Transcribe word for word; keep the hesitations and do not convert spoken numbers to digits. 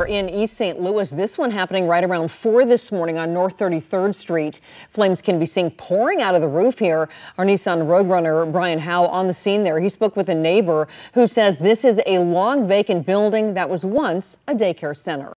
in East Saint Louis. This one happening right around four this morning on North thirty-third Street. Flames can be seen pouring out of the roof here. Our Nissan Rogue Runner, Brian Howe, on the scene there. He spoke with a neighbor who says this is a long vacant building that was once a daycare center.